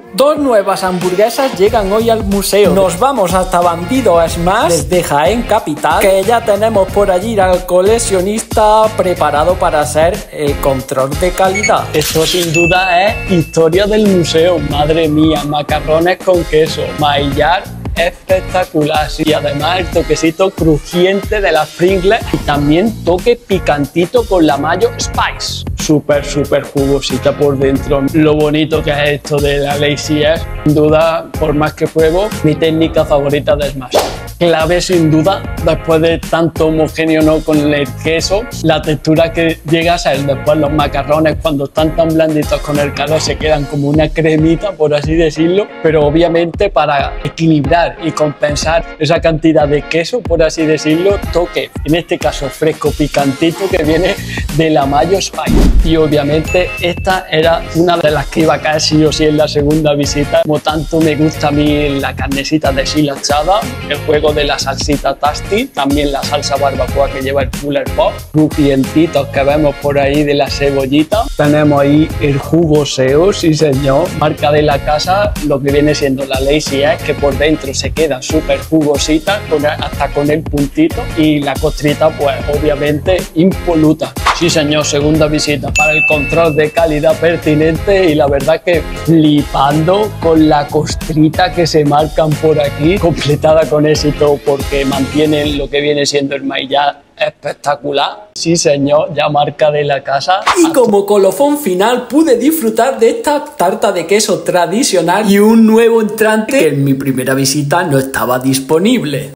Dos nuevas hamburguesas llegan hoy al museo. Nos vamos hasta Bandido Smash desde Jaén Capital, que ya tenemos por allí al coleccionista preparado para hacer el control de calidad. Esto sin duda es historia del museo. Madre mía, macarrones con queso, maillar espectacular, y además el toquecito crujiente de las Pringles y también toque picantito con la mayo Spice. Súper jugosita por dentro. Lo bonito que es esto de la Lazy Egg, sin duda, por más que pruebo, mi técnica favorita de Smash. Clave sin duda, después de tanto homogéneo no con el queso, la textura que llega a ser después los macarrones cuando están tan blanditos con el calor se quedan como una cremita, por así decirlo, pero obviamente para equilibrar y compensar esa cantidad de queso, por así decirlo, toque, en este caso fresco picantito que viene de la mayo Spice. Y obviamente esta era una de las que iba a caer sí o sí en la segunda visita, como tanto me gusta a mí la carnecita deshilachada, el juego de la salsita Tasty, también la salsa barbacoa que lleva el Cooler Pop, crujientitos que vemos por ahí de la cebollita. Tenemos ahí el jugo Seo, sí señor, marca de la casa, lo que viene siendo la Lazy Egg, que por dentro se queda súper jugosita, hasta con el puntito, y la costrita pues obviamente impoluta. Sí señor, segunda visita para el control de calidad pertinente y la verdad que flipando con la costrita que se marcan por aquí, completada con éxito porque mantienen lo que viene siendo el maillar espectacular. Sí señor, ya marca de la casa. Y como colofón final pude disfrutar de esta tarta de queso tradicional y un nuevo entrante que en mi primera visita no estaba disponible.